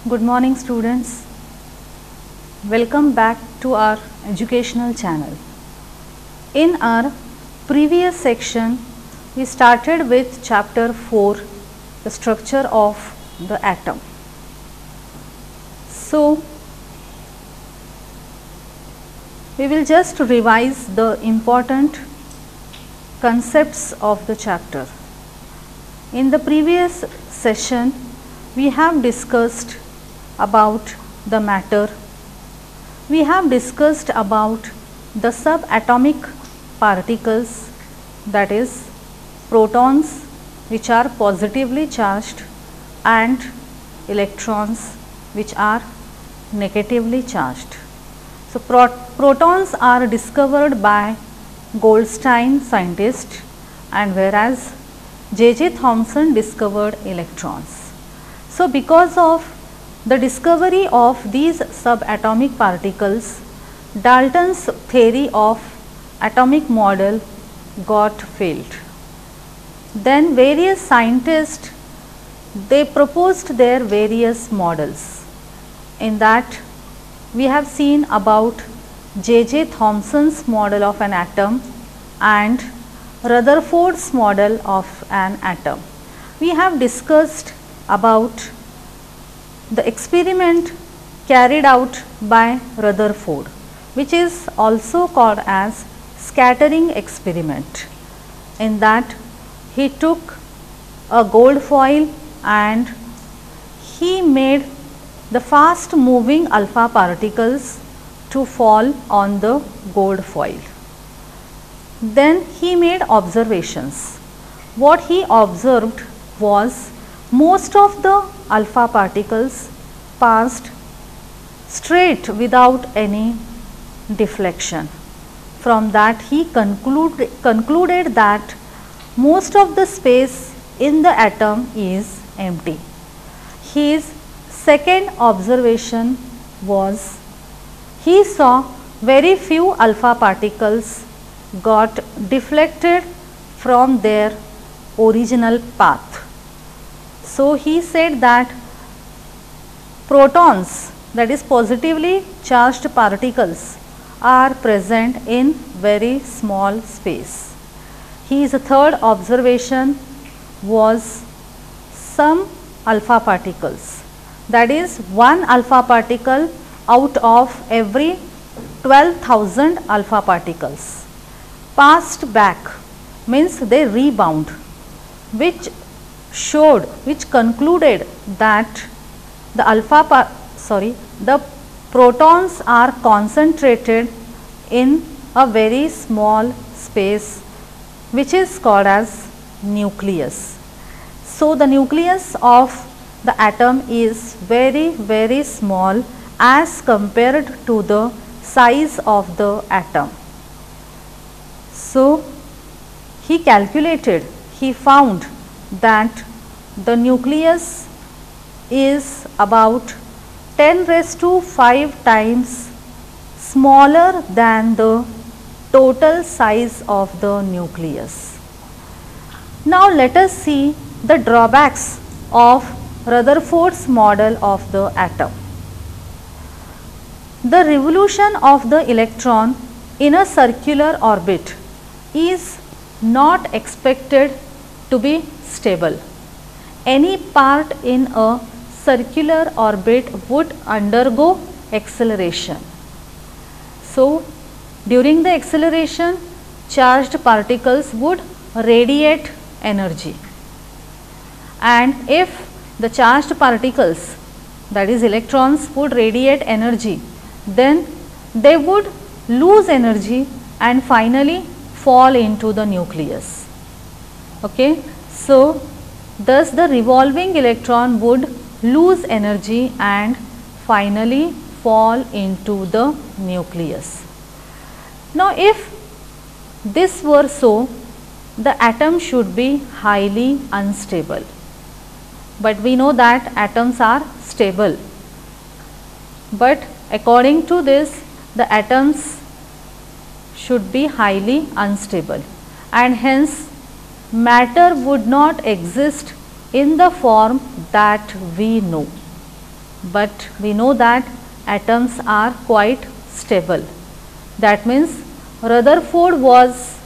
Good morning students. Welcome back to our educational channel. In our previous section, we started with chapter 4, the structure of the atom. So, we will just revise the important concepts of the chapter. In the previous session, we have discussed about the matter. We have discussed about the subatomic particles, that is protons which are positively charged and electrons which are negatively charged. So, protons are discovered by Goldstein scientist, and whereas J.J. Thomson discovered electrons. So, because of the discovery of these subatomic particles, Dalton's theory of atomic model got failed. Then various scientists, they proposed their various models. In that we have seen about J.J. Thomson's model of an atom and Rutherford's model of an atom. We have discussed about the experiment carried out by Rutherford, which is also called as scattering experiment. In that he took a gold foil and he made the fast moving alpha particles to fall on the gold foil. Then he made observations. What he observed was most of the alpha particles passed straight without any deflection. From that he concluded that most of the space in the atom is empty. His second observation was he saw very few alpha particles got deflected from their original path. So, he said that protons, that is positively charged particles, are present in very small space. His third observation was some alpha particles, that is one alpha particle out of every 12,000 alpha particles passed back, means they rebound, which concluded that the protons are concentrated in a very small space, which is called as nucleus. So, the nucleus of the atom is very small as compared to the size of the atom. So, he calculated, he found that the nucleus is about 10⁵ times smaller than the total size of the nucleus. Now, let us see the drawbacks of Rutherford's model of the atom. The revolution of the electron in a circular orbit is not expected to be stable. Any part in a circular orbit would undergo acceleration. So, during the acceleration, charged particles would radiate energy, and if the charged particles, that is electrons, would radiate energy, then they would lose energy and finally fall into the nucleus. Okay. So, thus the revolving electron would lose energy and finally fall into the nucleus. Now, if this were so, the atom should be highly unstable, but we know that atoms are stable. But according to this, the atoms should be highly unstable, and hence matter would not exist in the form that we know. but we know that atoms are quite stable. That means Rutherford was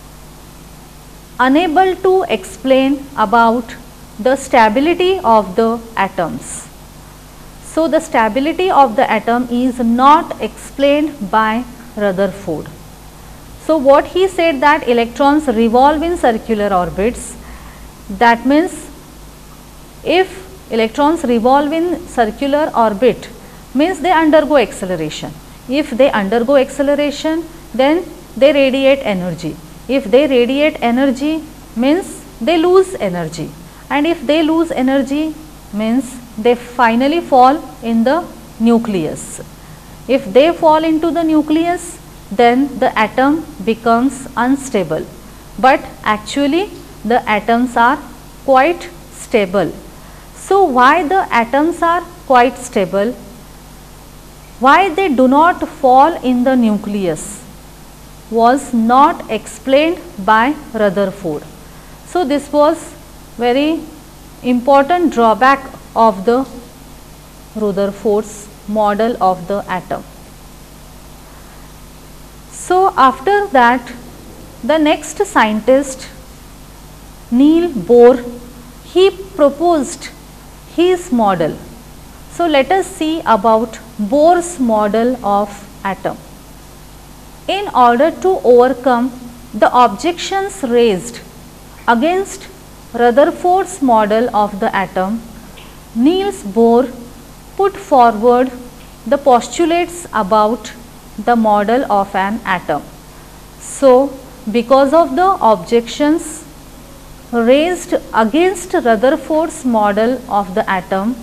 unable to explain about the stability of the atoms. So, the stability of the atom is not explained by Rutherford. So, what he said that electrons revolve in circular orbits, that means if electrons revolve in circular orbit means they undergo acceleration. If they undergo acceleration, then they radiate energy. If they radiate energy means they lose energy, and if they lose energy means they finally fall in the nucleus. If they fall into the nucleus, then the atom becomes unstable, but actually the atoms are quite stable. So, why the atoms are quite stable? Why they do not fall in the nucleus was not explained by Rutherford. So, this was very important drawback of the Rutherford's model of the atom. So, after that the next scientist Niels Bohr, he proposed his model. So, let us see about Bohr's model of atom. In order to overcome the objections raised against Rutherford's model of the atom, Niels Bohr put forward the postulates about the model of an atom. So, because of the objections raised against Rutherford's model of the atom,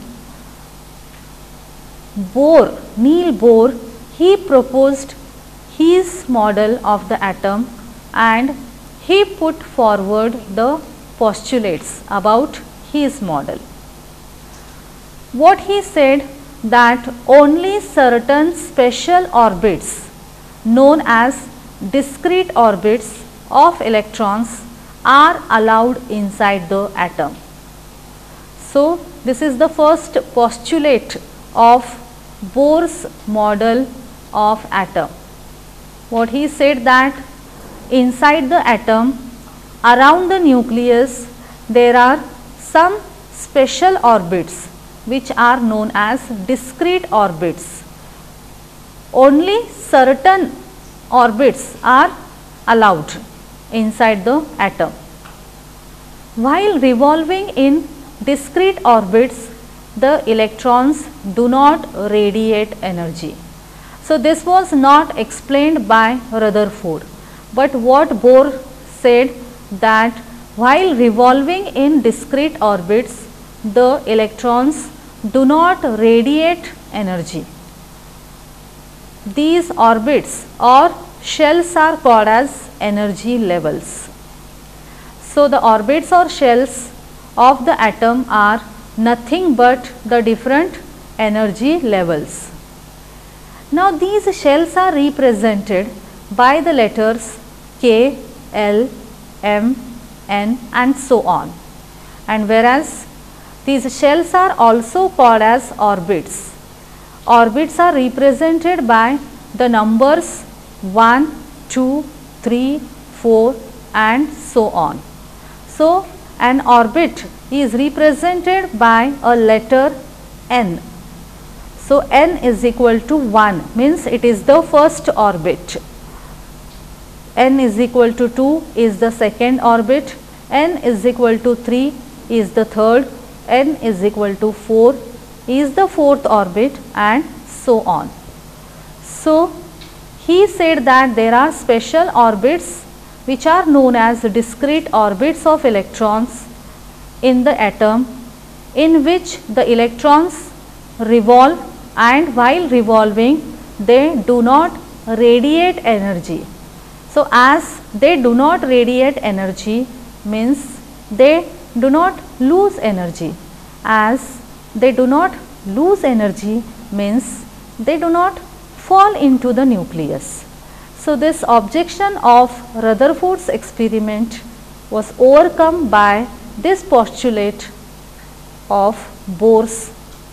Niels Bohr, he proposed his model of the atom and he put forward the postulates about his model. What he said that only certain special orbits known as discrete orbits of electrons are allowed inside the atom. So, this is the first postulate of Bohr's model of atom. What he said that inside the atom, around the nucleus, there are some special orbits which are known as discrete orbits. Only certain orbits are allowed inside the atom. While revolving in discrete orbits, the electrons do not radiate energy. So, this was not explained by Rutherford, but what Bohr said that while revolving in discrete orbits, the electrons do not radiate energy. These orbits or shells are called as energy levels. So, the orbits or shells of the atom are nothing but the different energy levels. Now, these shells are represented by the letters K, L, M, N and so on, and whereas these shells are also called as orbits. Orbits are represented by the numbers 1, 2, 3, 4 and so on. So, an orbit is represented by a letter N. So, N is equal to 1 means it is the first orbit, N is equal to 2 is the second orbit, N is equal to 3 is the third, N is equal to 4 is the fourth orbit and so on. So, he said that there are special orbits which are known as discrete orbits of electrons in the atom, in which the electrons revolve, and while revolving they do not radiate energy. So, as they do not radiate energy means they do not lose energy. As they do not lose energy means they do not fall into the nucleus. So, this objection of Rutherford's experiment was overcome by this postulate of Bohr's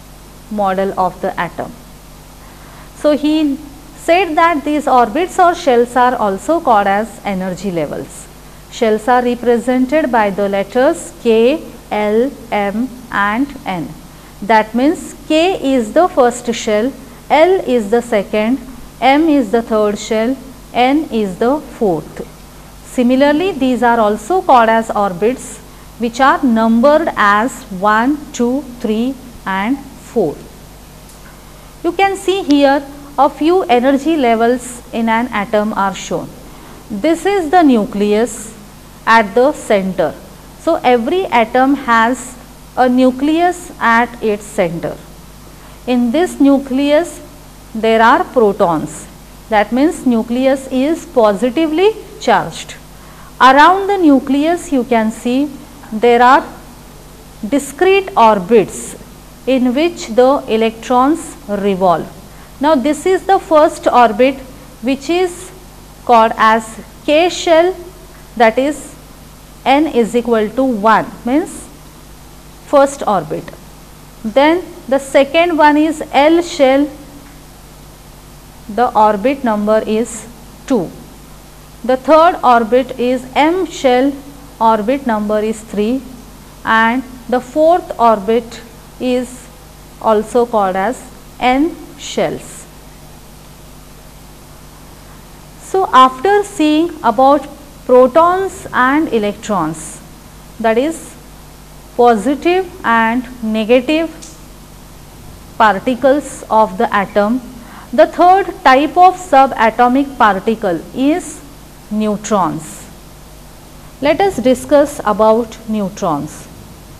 model of the atom. So he said that these orbits or shells are also called as energy levels. Shells are represented by the letters K, L, M and N. That means K is the first shell, L is the second, M is the third shell, N is the fourth. Similarly, these are also called as orbits which are numbered as 1, 2, 3 and 4. You can see here a few energy levels in an atom are shown. This is the nucleus at the center. So, every atom has a nucleus at its center. In this nucleus there are protons. That means nucleus is positively charged. Around the nucleus you can see there are discrete orbits in which the electrons revolve. Now this is the first orbit which is called as K shell, that is N is equal to 1 means first orbit. Then the second one is L shell, the orbit number is 2. The third orbit is M shell, orbit number is 3 and the fourth orbit is also called as N shells. So after seeing about protons and electrons, that is positive and negative particles of the atom, the third type of subatomic particle is neutrons. Let us discuss about neutrons.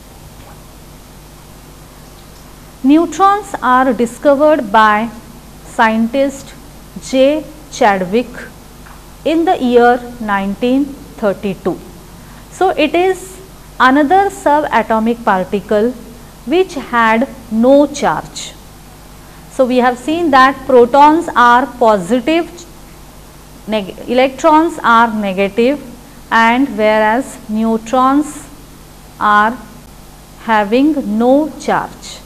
Neutrons are discovered by scientist J. Chadwick in the year 1932. So it is another subatomic particle which had no charge. So we have seen that protons are positive, electrons are negative, and whereas neutrons are having no charge.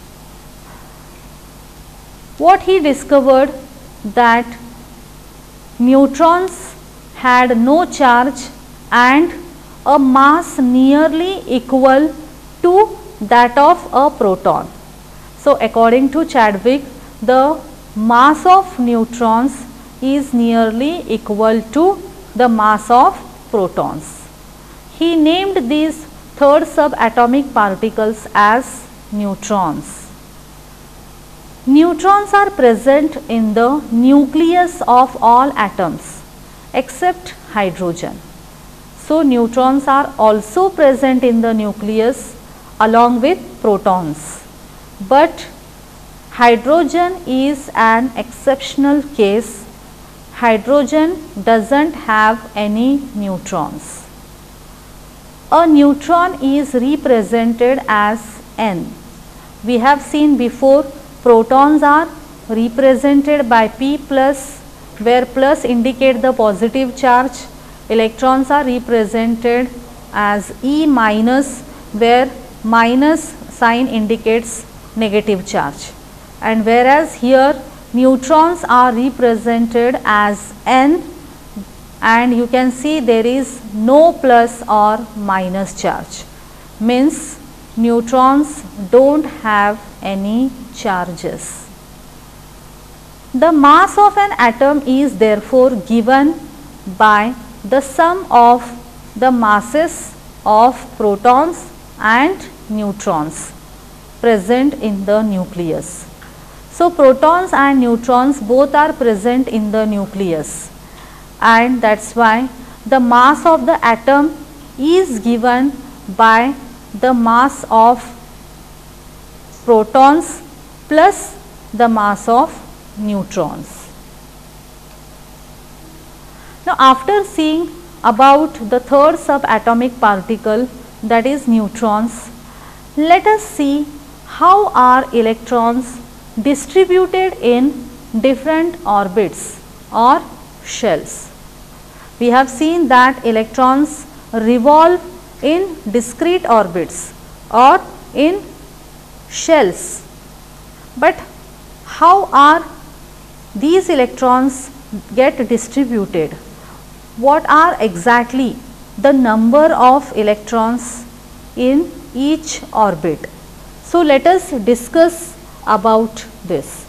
What he discovered that neutrons had no charge and a mass nearly equal to that of a proton. So according to Chadwick, the mass of neutrons is nearly equal to the mass of protons. He named these third subatomic particles as neutrons. Neutrons are present in the nucleus of all atoms except hydrogen. So neutrons are also present in the nucleus along with protons, but hydrogen is an exceptional case. Hydrogen doesn't have any neutrons. A neutron is represented as N. We have seen before, protons are represented by P plus, where plus indicate the positive charge. Electrons are represented as E minus, where minus sign indicates negative charge, and whereas here neutrons are represented as N, and you can see there is no plus or minus charge, means neutrons don't have any charges. The mass of an atom is therefore given by the sum of the masses of protons and neutrons present in the nucleus. So protons and neutrons both are present in the nucleus, and that is why the mass of the atom is given by the mass of protons plus the mass of neutrons. Now after seeing about the third subatomic particle, that is neutrons, let us see how are electrons distributed in different orbits or shells. We have seen that electrons revolve in discrete orbits or in shells. But how are these electrons get distributed? What are exactly the number of electrons in each orbit? So, let us discuss about this.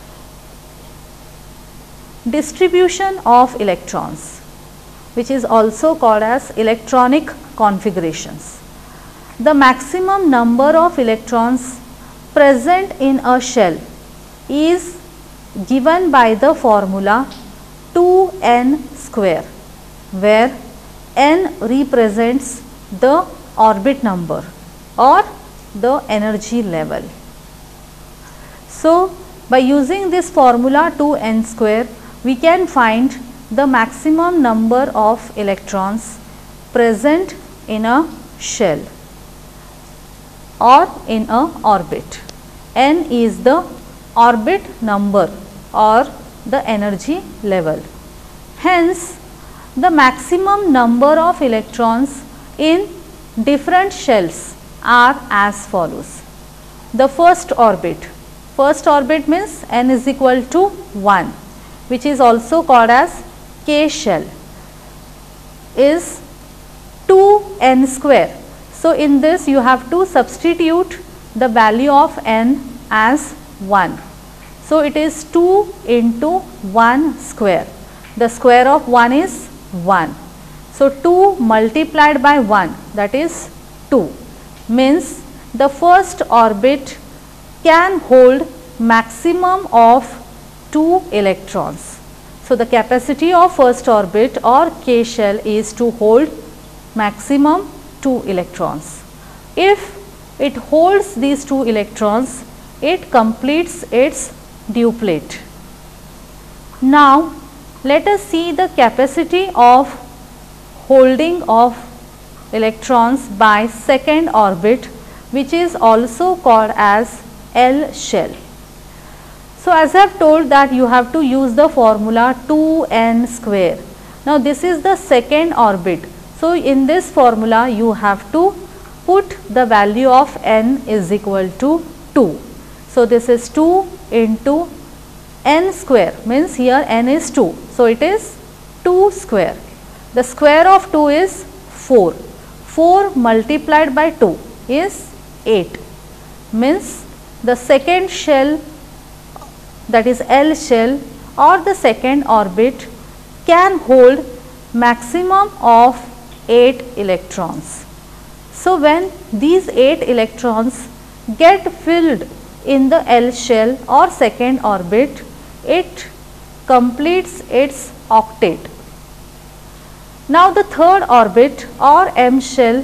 Distribution of electrons, which is also called as electronic configurations. The maximum number of electrons present in a shell is given by the formula 2n square, where n represents the orbit number or the energy level. So, by using this formula 2n square, we can find the maximum number of electrons present in a shell or in a orbit. N is the orbit number or the energy level. Hence, the maximum number of electrons in different shells are as follows. The first orbit means n is equal to 1, which is also called as K shell, is 2n square. So, in this you have to substitute the value of n as 1. So, it is 2 into 1 square. The square of 1 is 1. So, 2 multiplied by 1, that is 2, means the first orbit can hold maximum of 2 electrons. So, the capacity of first orbit or K shell is to hold maximum 2 electrons. If it holds these 2 electrons, it completes its duplet. Now, let us see the capacity of holding of electrons by second orbit, which is also called as L shell. So, as I have told that you have to use the formula 2n square. Now, this is the second orbit. So, in this formula you have to put the value of n is equal to 2. So, this is 2 into n square, means here n is 2. So, it is 2 square. The square of 2 is 4. 4 multiplied by 2 is 8, means the second shell, that is L shell or the second orbit, can hold maximum of 8 electrons. So, when these 8 electrons get filled in the L shell or second orbit, it completes its octet. Now, the third orbit or M shell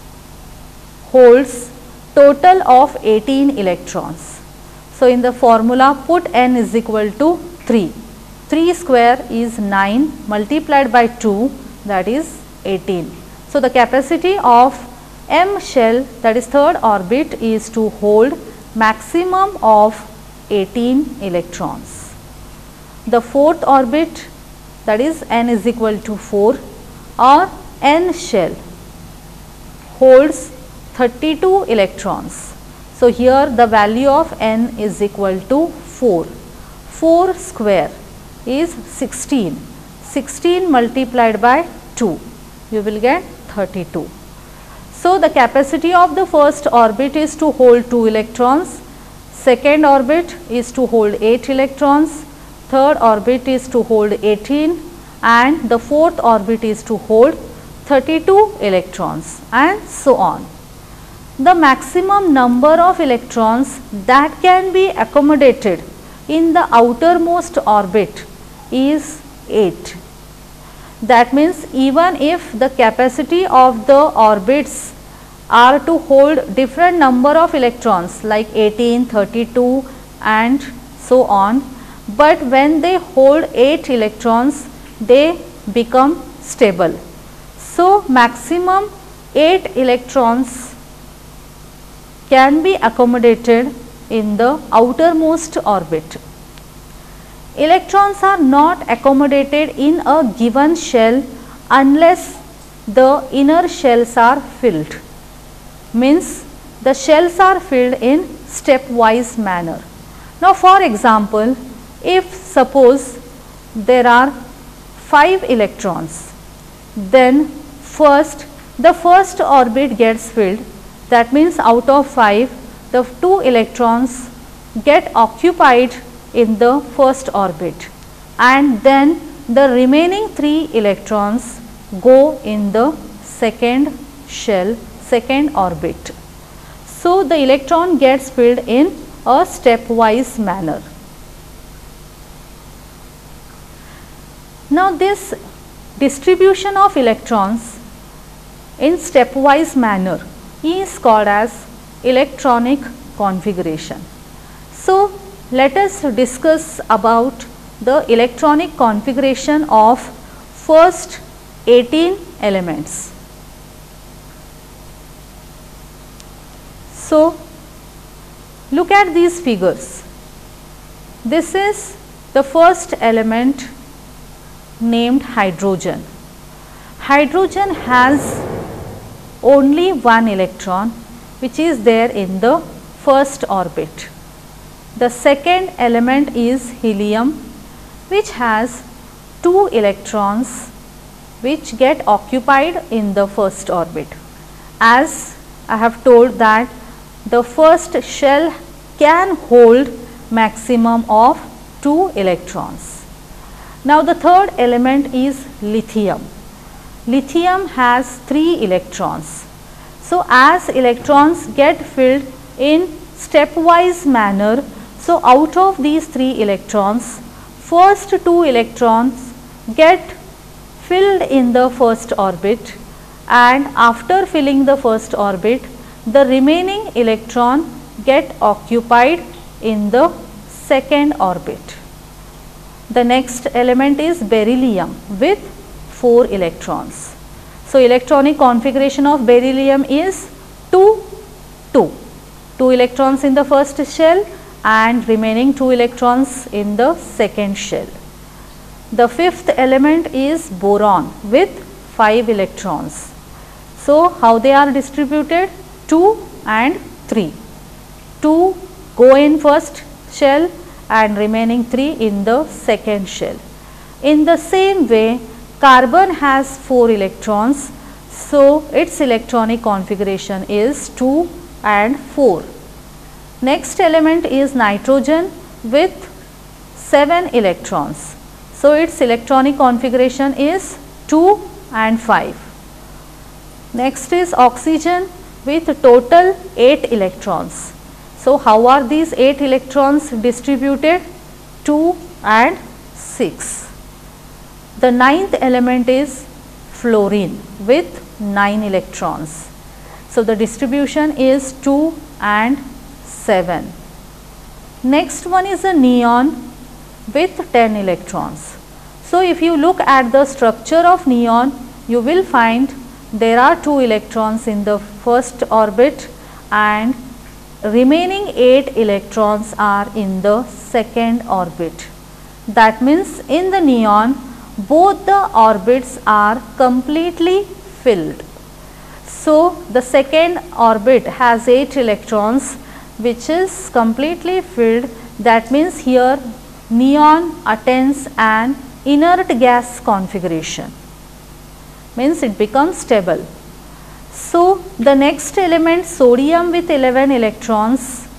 holds total of 18 electrons. So, in the formula put n is equal to 3. 3 square is 9 multiplied by 2, that is 18. So, the capacity of M shell, that is third orbit, is to hold maximum of 18 electrons. The fourth orbit, that is n is equal to 4 or N shell, holds 32 electrons. So, here the value of n is equal to 4. 4 square is 16. 16 multiplied by 2, you will get 32. So, the capacity of the first orbit is to hold 2 electrons, second orbit is to hold 8 electrons, third orbit is to hold 18 and the fourth orbit is to hold 32 electrons and so on. The maximum number of electrons that can be accommodated in the outermost orbit is 8. That means, even if the capacity of the orbits are to hold different number of electrons like 18, 32 and so on, but when they hold 8 electrons, they become stable. So, maximum 8 electrons can be accommodated in the outermost orbit. Electrons are not accommodated in a given shell unless the inner shells are filled. Means the shells are filled in stepwise manner. Now for example, if suppose there are 5 electrons, then the first orbit gets filled, that means out of 5 the 2 electrons get occupied in the first orbit, and then the remaining 3 electrons go in the second shell, second orbit. So the electron gets filled in a stepwise manner. Now this distribution of electrons in stepwise manner is called as electronic configuration. So let us discuss about the electronic configuration of first 18 elements. So look at these figures. This is the first element named hydrogen. Hydrogen has only one electron which is there in the first orbit. The second element is helium, which has 2 electrons which get occupied in the first orbit. As I have told that the first shell can hold maximum of 2 electrons. Now the third element is lithium. Lithium has 3 electrons. So as electrons get filled in stepwise manner, so out of these 3 electrons, first 2 electrons get filled in the first orbit, and after filling the first orbit, the remaining electron get occupied in the second orbit. The next element is beryllium with 4 electrons. So electronic configuration of beryllium is 2, 2. 2 electrons in the first shell and remaining 2 electrons in the second shell. The fifth element is boron with 5 electrons. So how they are distributed? 2 and 3. 2 go in first shell and remaining 3 in the second shell. In the same way, carbon has 4 electrons, so its electronic configuration is 2 and 4. Next element is nitrogen with 7 electrons. So its electronic configuration is 2 and 5. Next is oxygen with total 8 electrons. So how are these 8 electrons distributed? 2 and 6. The ninth element is fluorine with 9 electrons. So the distribution is 2 and 7. Next one is a neon with 10 electrons. So if you look at the structure of neon, you will find there are 2 electrons in the first orbit and remaining 8 electrons are in the second orbit. That means in the neon, both the orbits are completely filled. So the second orbit has 8 electrons which is completely filled. That means here neon attains an inert gas configuration, means it becomes stable. So the next element, sodium with 11 electrons,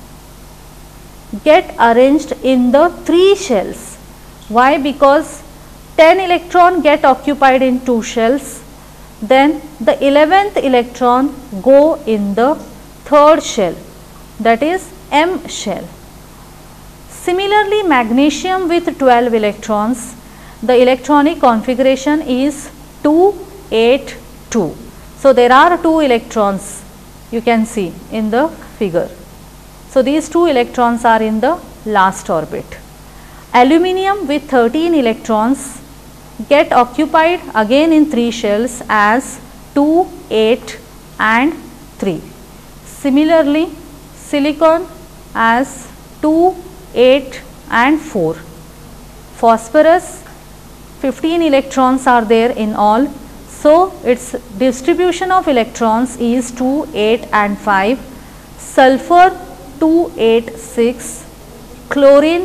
get arranged in the 3 shells. Why? Because 10 electron get occupied in 2 shells, then the 11th electron go in the third shell, that is M shell. Similarly, magnesium with 12 electrons, the electronic configuration is 2, 8, 2. So there are 2 electrons you can see in the figure. So these 2 electrons are in the last orbit. Aluminium with 13 electrons get occupied again in 3 shells as 2, 8 and 3. Similarly, silicon as 2, 8 and 4. Phosphorus, 15 electrons are there in all. So its distribution of electrons is 2, 8 and 5. Sulfur 2, 8, 6. chlorine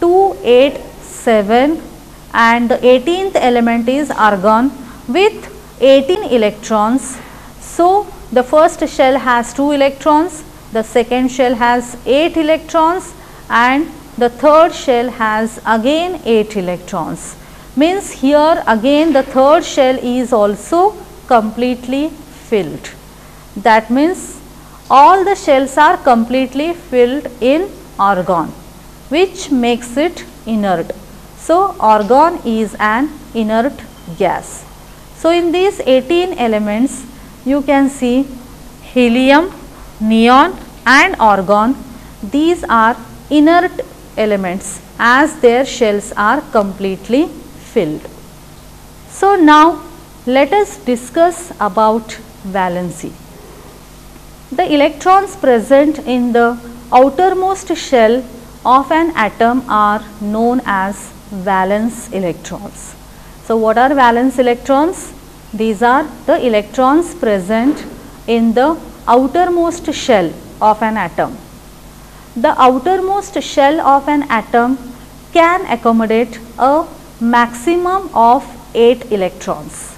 287, and the 18th element is argon with 18 electrons. So, the first shell has 2 electrons, the second shell has 8 electrons, and the third shell has again 8 electrons. Means here again the third shell is also completely filled. That means all the shells are completely filled in argon, which makes it inert. So, argon is an inert gas. So, in these 18 elements you can see helium, neon and argon, these are inert elements as their shells are completely filled. So, now let us discuss about valency. The electrons present in the outermost shell of an atom are known as valence electrons. So, what are valence electrons? These are the electrons present in the outermost shell of an atom. The outermost shell of an atom can accommodate a maximum of 8 electrons.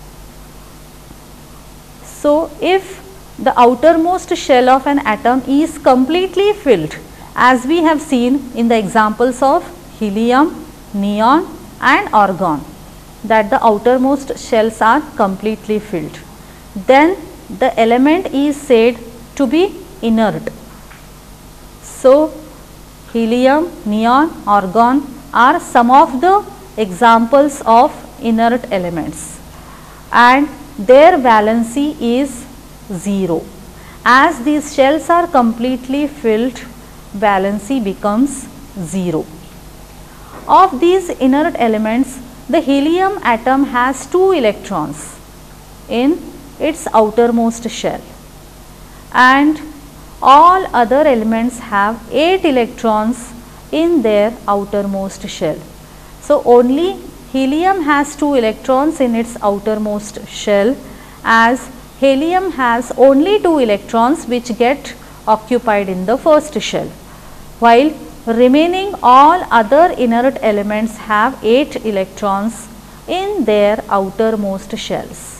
So, if the outermost shell of an atom is completely filled, as we have seen in the examples of helium, neon and argon, that the outermost shells are completely filled, then the element is said to be inert. So, helium, neon, argon are some of the examples of inert elements, and their valency is 0. As these shells are completely filled, valency becomes 0. Of these inert elements, the helium atom has 2 electrons in its outermost shell, and all other elements have 8 electrons in their outermost shell. So, only helium has 2 electrons in its outermost shell, as helium has only 2 electrons which get occupied in the first shell, while remaining all other inert elements have 8 electrons in their outermost shells.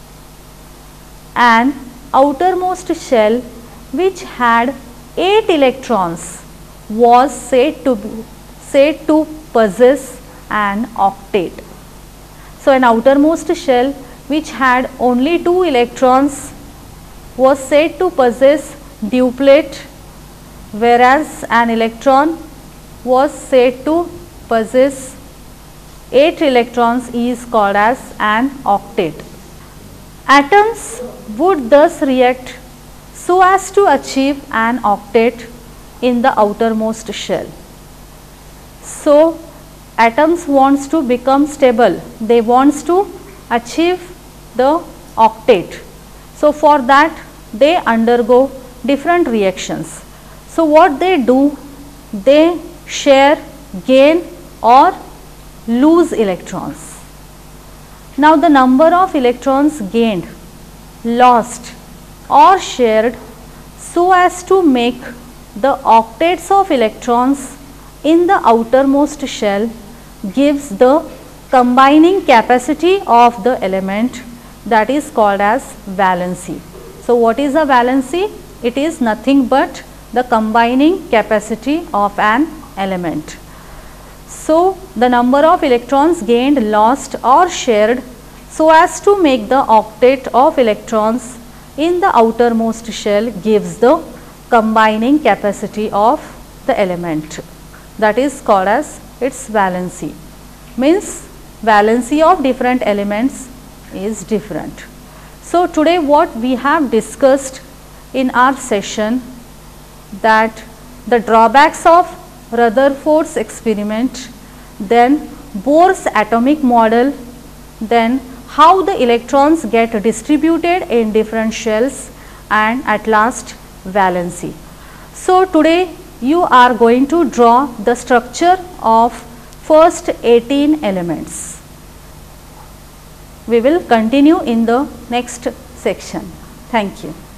An outermost shell which had 8 electrons was said to possess an octet. So, an outermost shell which had only 2 electrons was said to possess duplet, whereas an electron was said to possess 8 electrons is called as an octet. Atoms would thus react so as to achieve an octet in the outermost shell. So, atoms wants to become stable, they wants to achieve the octet. So, for that they undergo different reactions. So, what they do? They share, gain or lose electrons. Now, the number of electrons gained, lost or shared so as to make the octets of electrons in the outermost shell gives the combining capacity of the element, that is called as valency. So, what is a valency? It is nothing but the combining capacity of an element. So, the number of electrons gained, lost or shared so as to make the octet of electrons in the outermost shell gives the combining capacity of the element, that is called as its valency. Means valency of different elements is different. So, today what we have discussed in our session, that the drawbacks of Rutherford's experiment, then Bohr's atomic model, then how the electrons get distributed in different shells, and at last valency. So, today you are going to draw the structure of first 18 elements. We will continue in the next section. Thank you.